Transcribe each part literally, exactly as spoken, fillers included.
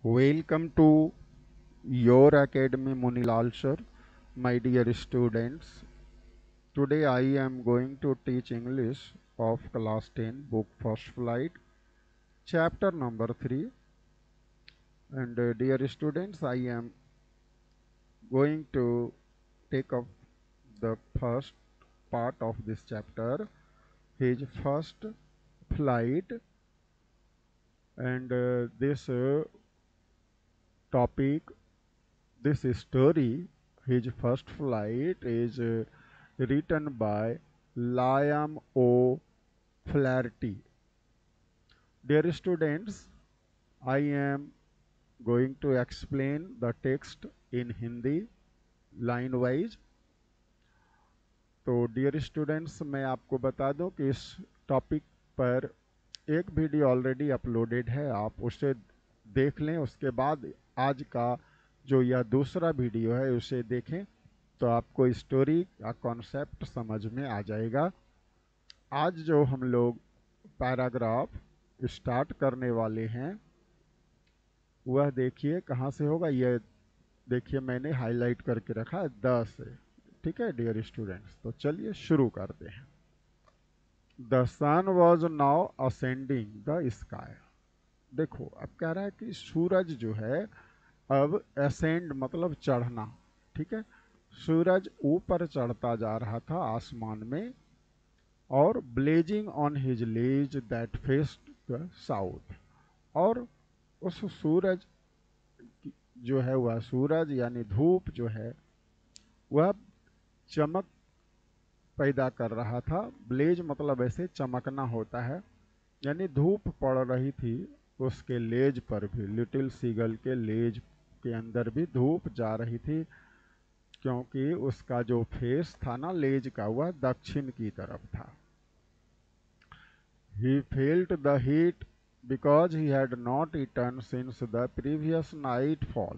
Welcome to your academy, Munilal sir. My dear students, today I am going to teach English of class ten, book First Flight, chapter number three. And uh, dear students, I am going to take up the first part of this chapter, his first flight. And uh, this uh, topic, this story, his first flight, is uh, written by Liam O. Flaherty. Dear students, I am going to explain the text in Hindi line wise. तो dear students, मैं आपको बता दूं कि इस topic पर एक video already uploaded है, आप उसे देख लें। उसके बाद आज का जो यह दूसरा वीडियो है उसे देखें तो आपको स्टोरी का कॉन्सेप्ट समझ में आ जाएगा। आज जो हम लोग पैराग्राफ स्टार्ट करने वाले हैं वह देखिए कहाँ से होगा। यह देखिए मैंने हाईलाइट करके रखा है दस से। ठीक है डियर स्टूडेंट्स, तो चलिए शुरू करते हैं। The sun was now ascending the sky. देखो अब कह रहा है कि सूरज जो है अब असेंड मतलब चढ़ना। ठीक है, सूरज ऊपर चढ़ता जा रहा था आसमान में, और blazing on his ledge that faced the south. और उस सूरज जो है वह सूरज यानी धूप जो है वह चमक पैदा कर रहा था। ब्लेज मतलब ऐसे चमकना होता है, यानी धूप पड़ रही थी उसके लेज पर भी, लिटिल सीगल के लेज के अंदर भी धूप जा रही थी, क्योंकि उसका जो फेस था ना लेज का वह दक्षिण की तरफ था। He felt the heat because he had not eaten since the previous nightfall.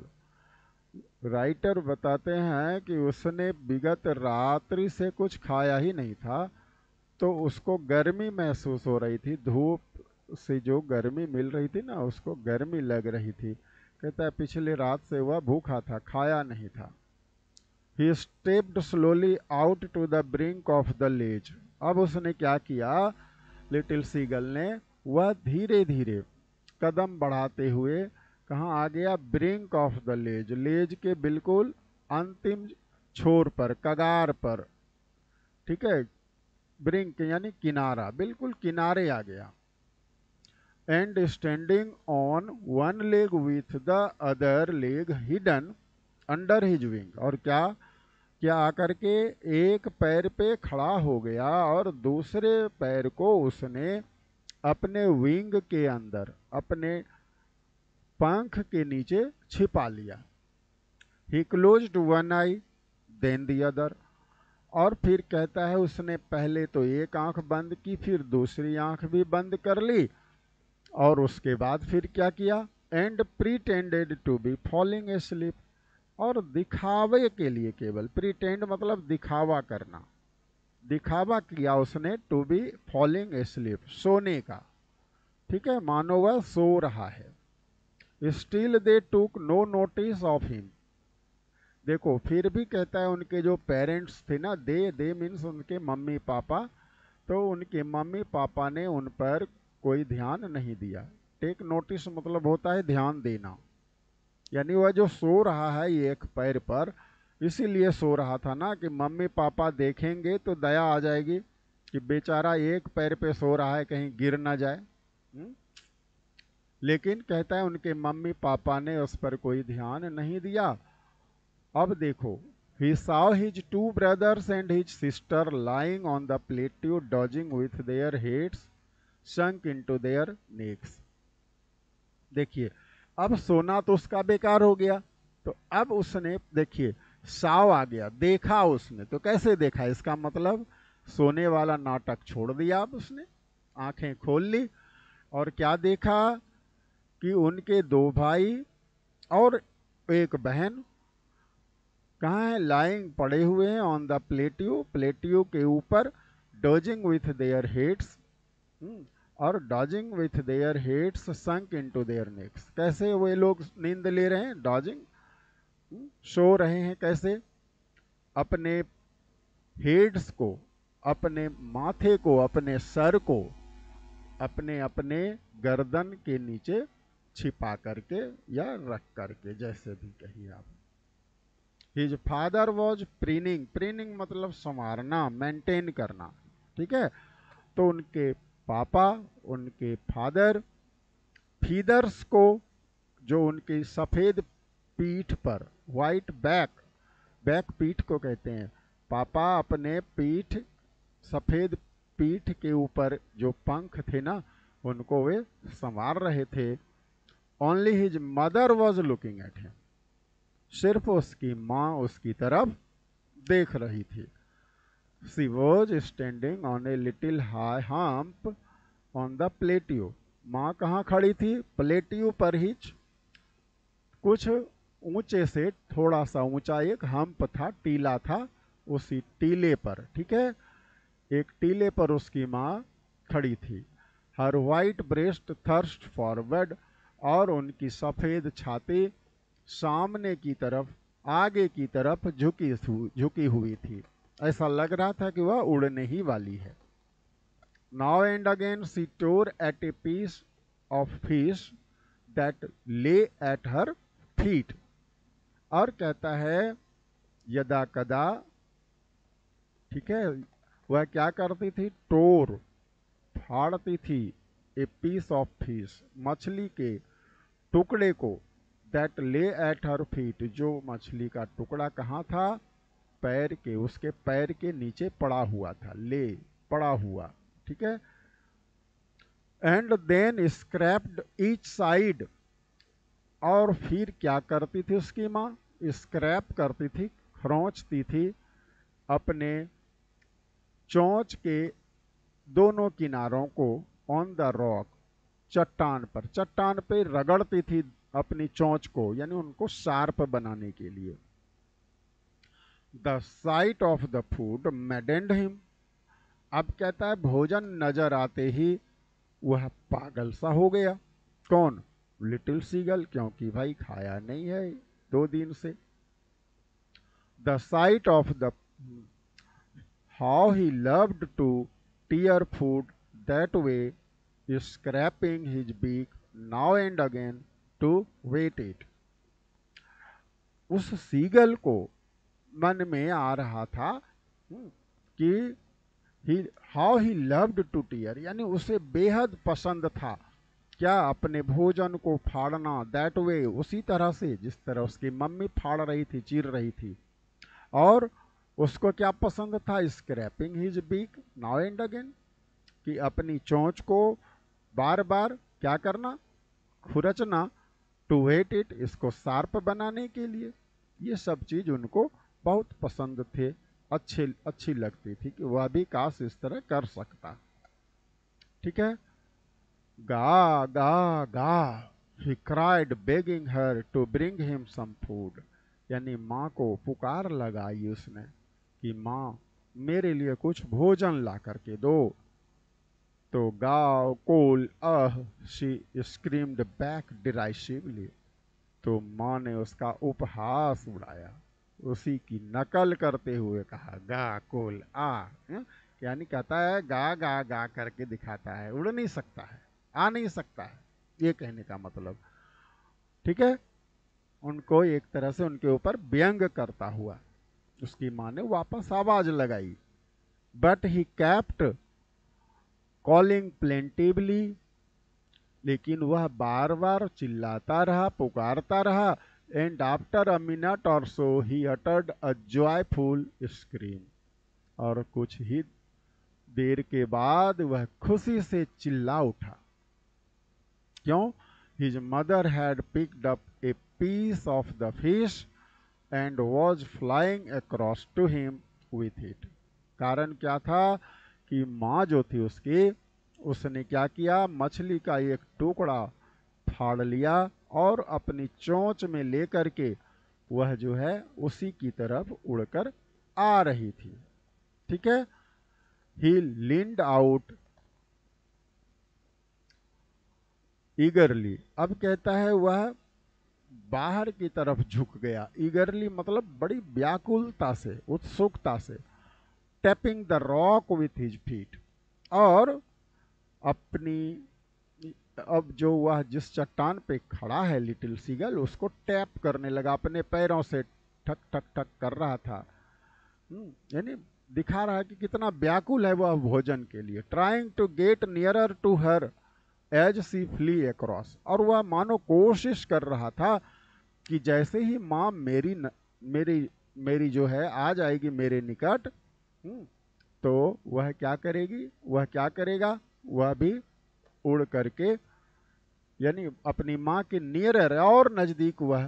Writer बताते हैं कि उसने विगत रात्रि से कुछ खाया ही नहीं था, तो उसको गर्मी महसूस हो रही थी। धूप से जो गर्मी मिल रही थी ना उसको गर्मी लग रही थी। कहता है पिछले रात से वह भूखा था, खाया नहीं था। He stepped slowly out to the brink of the ledge. अब उसने क्या किया, लिटिल सीगल ने, वह धीरे धीरे कदम बढ़ाते हुए कहाँ आ गया, brink of the ledge, ledge के बिल्कुल अंतिम छोर पर, कगार पर। ठीक है, ब्रिंक यानी किनारा, बिल्कुल किनारे आ गया। And standing on one leg with the other leg hidden under his wing. और क्या क्या आकर के एक पैर पे खड़ा हो गया और दूसरे पैर को उसने अपने विंग के अंदर, अपने पंख के नीचे छिपा लिया। He closed one eye then the other. और फिर कहता है उसने पहले तो एक आंख बंद की, फिर दूसरी आंख भी बंद कर ली, और उसके बाद फिर क्या किया, and pretended to be falling asleep. और दिखावे के लिए, केवल प्रीटेंड मतलब दिखावा करना, दिखावा किया उसने, टू बी फॉलिंग एस्लीप, सोने का। ठीक है, मानो वह सो रहा है। स्टिल दे टूक नो नोटिस ऑफ हिम। देखो फिर भी कहता है उनके जो पेरेंट्स थे ना, दे दे मीन्स उनके मम्मी पापा, तो उनके मम्मी पापा ने उन पर कोई ध्यान नहीं दिया। टेक नोटिस मतलब होता है ध्यान देना, यानी वह जो सो रहा है एक पैर पर, इसीलिए सो रहा था ना कि मम्मी पापा देखेंगे तो दया आ जाएगी कि बेचारा एक पैर पे सो रहा है, कहीं गिर ना जाए। हुँ? लेकिन कहता है उनके मम्मी पापा ने उस पर कोई ध्यान नहीं दिया। अब देखो, he saw his two brothers and his sister lying on the plateau dodging with their heads sunk into their necks. देखिए अब सोना तो उसका बेकार हो गया, तो अब उसने देखिए साव आ गया, देखा उसने। तो कैसे देखा, इसका मतलब सोने वाला नाटक छोड़ दिया। अब उसने आंखें खोल ली और क्या देखा कि उनके दो भाई और एक बहन कहाँ है, लाइंग पड़े हुए हैं, ऑन द प्लेट्यू, प्लेट्यू के ऊपर, डोजिंग विथ देयर हेड्स, और dozing with their heads sunk into their necks. कैसे वे लोग नींद ले रहे हैं? डॉजिंग, सो रहे हैं। कैसे? अपने हेड्स को, अपने माथे को, अपने सर को अपने अपने गर्दन के नीचे छिपा करके या रख करके, जैसे भी कहिए आप। His father was preening, preening मतलब संवारना, मेंटेन करना, ठीक है। तो उनके पापा, उनके फादर फीदर्स को, जो उनकी सफ़ेद पीठ पर, वाइट बैक, बैक पीठ को कहते हैं, पापा अपने पीठ, सफ़ेद पीठ के ऊपर जो पंख थे ना, उनको वे संवार रहे थे। Only his mother was looking at him, सिर्फ उसकी माँ उसकी तरफ देख रही थी। She was standing on a little high hump on the plateau. माँ कहाँ खड़ी थी? प्लेटियो पर ही, कुछ ऊंचे से थोड़ा सा ऊंचा एक हम्प था, टीला था, उसी टीले पर, ठीक है, एक टीले पर उसकी माँ खड़ी थी। Her white breast thrust forward, और उनकी सफ़ेद छाती सामने की तरफ, आगे की तरफ झुकी झुकी हुई थी। ऐसा लग रहा था कि वह उड़ने ही वाली है। Now and again she tore at a piece of fish that lay at her feet. और कहता है यदा कदा, ठीक है, वह क्या करती थी? टोर, फाड़ती थी, ए पीस ऑफ फिश, मछली के टुकड़े को, that lay at her feet, जो मछली का टुकड़ा कहाँ था? पैर के, उसके पैर के नीचे पड़ा हुआ था, ले, पड़ा हुआ, ठीक है। And then scraped each side, और फिर क्या करती थी उसकी माँ? स्क्रैप करती थी, खरोंचती थी अपने चोंच के दोनों किनारों को, ऑन द रॉक, चट्टान पर, चट्टान पे रगड़ती थी अपनी चोंच को, यानी उनको शार्प बनाने के लिए। The sight of the food maddened him. अब कहता है भोजन नजर आते ही वह पागल सा हो गया। कौन? लिटिल सीगल, क्योंकि भाई खाया नहीं है दो दिन से। The sight of the, how he loved to tear food that way, scraping his beak now and again to wet it। उस सीगल को मन में आ रहा था कि he, how he loved to tear, यानी उसे बेहद पसंद था क्या? अपने भोजन को फाड़ना, दैट वे, उसी तरह से जिस तरह उसकी मम्मी फाड़ रही थी, चीर रही थी। और उसको क्या पसंद था? Scraping his beak now and again, कि अपनी चोंच को बार बार क्या करना? खुरचना, टू वेट इट, इसको शार्प बनाने के लिए। ये सब चीज उनको बहुत पसंद थे, अच्छे अच्छी लगती थी कि वह भी काश इस तरह कर सकता, ठीक है। गा गा गा, he cried begging her to bring him some food, यानी माँ को पुकार लगाई उसने कि माँ मेरे लिए कुछ भोजन ला करके दो। तो गाव कोल अह, शी स्क्रीम्ड बैक डिराइसिवली, तो माँ ने उसका उपहास उड़ाया, उसी की नकल करते हुए कहा गा कोल आ, यानी कहता है गा गा गा करके दिखाता है, उड़ नहीं सकता है, आ नहीं सकता है, ये कहने का मतलब, ठीक है। उनको एक तरह से उनके ऊपर व्यंग करता हुआ उसकी माँ ने वापस आवाज लगाई। But he kept calling plaintively, लेकिन वह बार बार चिल्लाता रहा, पुकारता रहा। And after a minute or so he uttered a joyful scream, और कुछ ही देर के बाद वह खुशी से चिल्ला उठा। क्यों? His mother had picked up a piece of the fish and was flying across to him with it. कारण क्या था कि माँ जो थी उसकी, उसने क्या किया? मछली का एक टुकड़ा फाड़ लिया और अपनी चोंच में लेकर के वह जो है उसी की तरफ उड़कर आ रही थी, ठीक है। ही लीन्ड आउट ईगरली, अब कहता है वह बाहर की तरफ झुक गया। ईगरली मतलब बड़ी व्याकुलता से, उत्सुकता से। Tapping the rock with his feet, और अपनी, अब जो वह जिस चट्टान पे खड़ा है लिटिल सीगल, उसको टैप करने लगा अपने पैरों से, ठक ठक ठक कर रहा था। हम्म, यानी दिखा रहा है कि कितना व्याकुल है वह भोजन के लिए। Trying to get nearer to her as she flew across, और वह मानो कोशिश कर रहा था कि जैसे ही माँ मेरी न, मेरी मेरी जो है आ जाएगी मेरे निकट, हम्म, तो वह क्या करेगी, वह क्या करेगा, वह भी उड़ करके, यानी अपनी माँ के नियर और नजदीक वह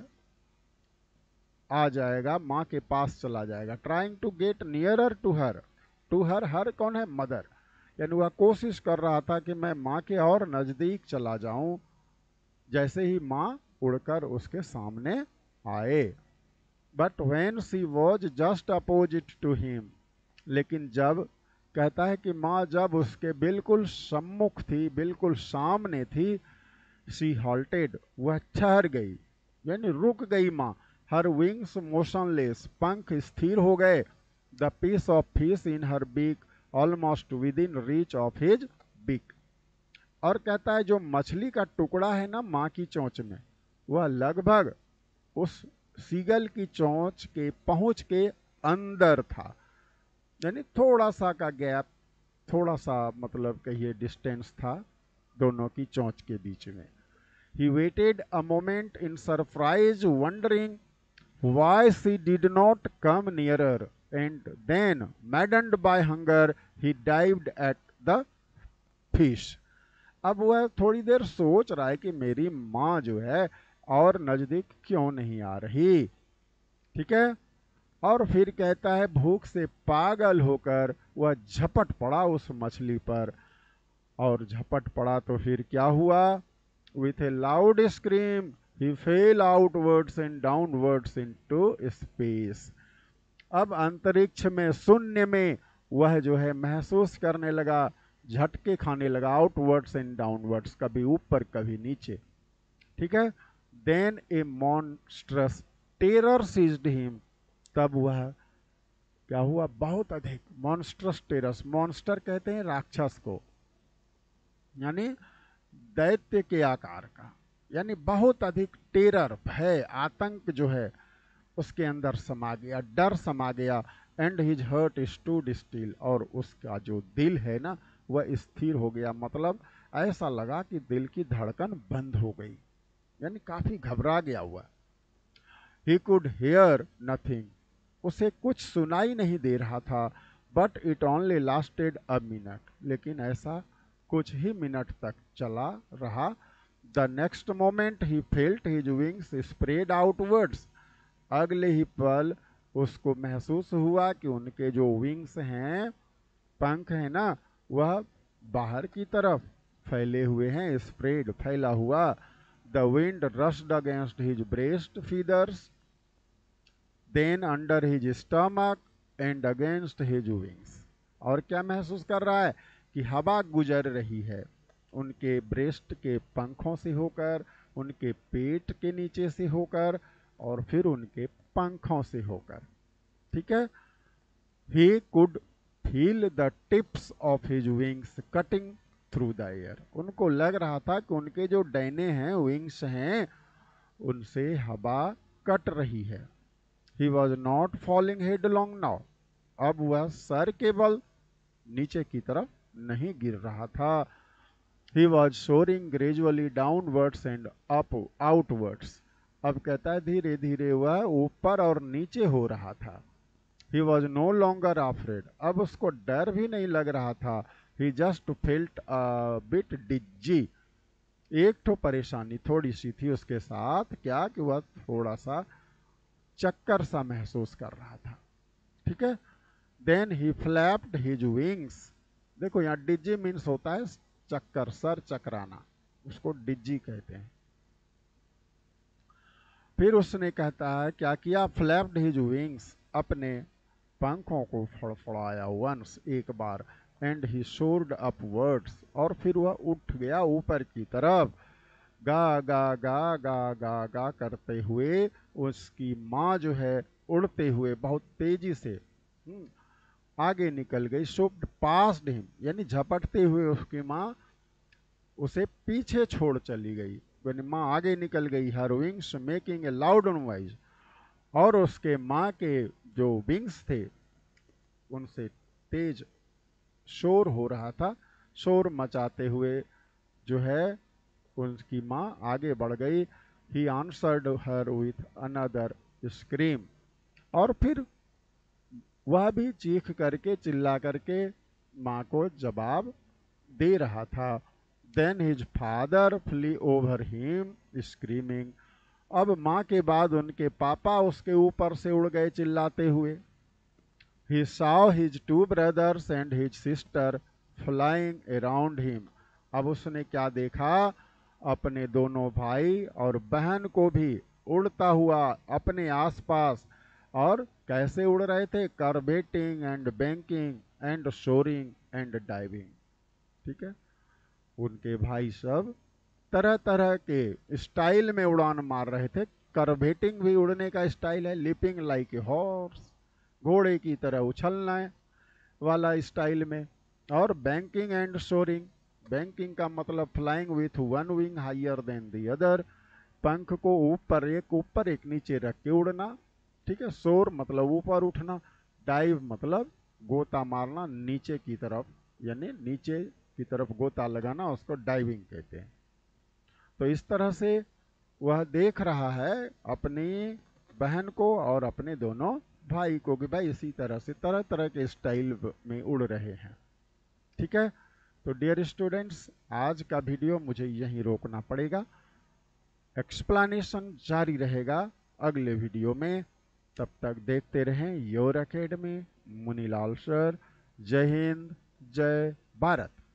आ जाएगा, माँ के पास चला जाएगा। Trying to get nearer to her, to her, her कौन है, मदर, यानी वह कोशिश कर रहा था कि मैं माँ के और नजदीक चला जाऊं, जैसे ही माँ उड़कर उसके सामने आए। But when she was just opposite to him, लेकिन जब, कहता है कि माँ जब उसके बिल्कुल सम्मुख थी, बिल्कुल सामने थी, शी हॉल्टेड, वह ठहर गई, यानी रुक गई माँ। हर विंग्स मोशनलेस, पंख स्थिर हो गए। The piece of fish in her beak almost within reach of his beak, और कहता है जो मछली का टुकड़ा है ना माँ की चोंच में, वह लगभग उस सीगल की चोंच के पहुंच के अंदर था, यानी थोड़ा सा का गैप, थोड़ा सा मतलब कहिए डिस्टेंस था दोनों की चोंच के बीच में। He waited a moment in surprise, wondering why she did not come nearer, and then, maddened by hunger, he dived at the fish. अब वह थोड़ी देर सोच रहा है कि मेरी माँ जो है और नजदीक क्यों नहीं आ रही, ठीक है। और फिर कहता है भूख से पागल होकर वह झपट पड़ा उस मछली पर, और झपट पड़ा तो फिर क्या हुआ, with a loud scream he fell outwards and downwards into space. अब अंतरिक्ष में, शून्य में वह जो है महसूस करने लगा, झटके खाने लगा, आउटवर्ड्स एंड डाउनवर्ड्स, कभी ऊपर कभी नीचे, ठीक है। Then a monstrous terror seized him, तब वह क्या हुआ, बहुत अधिक, मॉन्स्ट्रस टेरस, मॉन्स्टर कहते हैं राक्षस को, यानी दैत्य के आकार का, यानी बहुत अधिक टेरर, भय, आतंक जो है उसके अंदर समा गया, डर समा गया। And his heart stood still, और उसका जो दिल है ना वह स्थिर हो गया, मतलब ऐसा लगा कि दिल की धड़कन बंद हो गई, यानी काफी घबरा गया हुआ। ही कुड हेयर नथिंग, उसे कुछ सुनाई नहीं दे रहा था। But it only lasted a minute, लेकिन ऐसा कुछ ही मिनट तक चला रहा। The next moment he felt his wings spread outwards, अगले ही पल उसको महसूस हुआ कि उनके जो विंग्स हैं, पंख है ना, वह बाहर की तरफ फैले हुए हैं, स्प्रेड, फैला हुआ। The wind rushed against his breast feathers, then under his stomach and against his wings, और क्या महसूस कर रहा है कि हवा गुजर रही है उनके ब्रेस्ट के पंखों से होकर, उनके पेट के नीचे से होकर, और फिर उनके पंखों से होकर, ठीक है। He could feel the tips of his wings cutting through the air, उनको लग रहा था कि उनके जो डैने हैं विंग्स हैं उनसे हवा कट रही है। He was not falling headlong now, अब वह सर के बल नीचे की तरफ नहीं गिर रहा था। He was soaring gradually downwards and up outwards, अब कहता है धीरे धीरे वह ऊपर और नीचे हो रहा था। He was no longer afraid, अब उसको डर भी नहीं लग रहा था। He just felt a bit dizzy, एक तो परेशानी थोड़ी सी थी उसके साथ, क्या कि वह थोड़ा सा चक्कर सा महसूस कर रहा था, ठीक है। Then he flapped his wings, देखो यहाँ डिज्जी मीन्स होता है चक्कर, सर चकराना, उसको डिज्जी कहते हैं। फिर उसने कहता है क्या किया, फ्लैप्ड हिज विंग्स, अपने पंखों को फड़फड़ाया वंस, एक बार। एंड ही सोर्ड अपवर्ड्स, और फिर वह उठ गया ऊपर की तरफ। गा गा गा गा गा गा करते हुए उसकी माँ जो है उड़ते हुए बहुत तेजी से हम्म, आगे निकल गई। शुप्ड पास्ड हिम, यानी झपटते हुए उसकी माँ उसे पीछे छोड़ चली गई। यानी माँ आगे निकल गई। Her wings making a loud noise, और उसके माँ के जो विंग्स थे उनसे तेज शोर हो रहा था। शोर मचाते हुए जो है उनकी माँ आगे बढ़ गई। He answered her with another scream, और फिर वह भी चीख करके चिल्ला करके माँ को जवाब दे रहा था। Then his father flew over him screaming, अब माँ के बाद उनके पापा उसके ऊपर से उड़ गए चिल्लाते हुए। He saw his two brothers and his sister flying around him, अब उसने क्या देखा, अपने दोनों भाई और बहन को भी उड़ता हुआ अपने आसपास। और कैसे उड़ रहे थे, curveting and banking and soaring and diving. ठीक है, उनके भाई सब तरह तरह के स्टाइल में उड़ान मार रहे थे। कर्वेटिंग भी उड़ने का स्टाइल है, लिपिंग लाइक ए हॉर्स, घोड़े की तरह उछलना वाला स्टाइल में। और बैंकिंग एंड सोरिंग, बैंकिंग का मतलब flying with one wing higher than the other, पंख को ऊपर एक ऊपर एक नीचे रख के उड़ना। ठीक है, सोर मतलब ऊपर उठना, डाइव मतलब गोता मारना नीचे की तरफ, यानी नीचे की तरफ गोता लगाना, उसको डाइविंग कहते हैं। तो इस तरह से वह देख रहा है अपनी बहन को और अपने दोनों भाई को कि भाई इसी तरह से तरह तरह के स्टाइल में उड़ रहे हैं। ठीक है, तो डियर स्टूडेंट्स, आज का वीडियो मुझे यहीं रोकना पड़ेगा। एक्सप्लेनेशन जारी रहेगा अगले वीडियो में। तब तक देखते रहें योर एकेडमी, मुनीलाल सर। जय हिंद, जय भारत।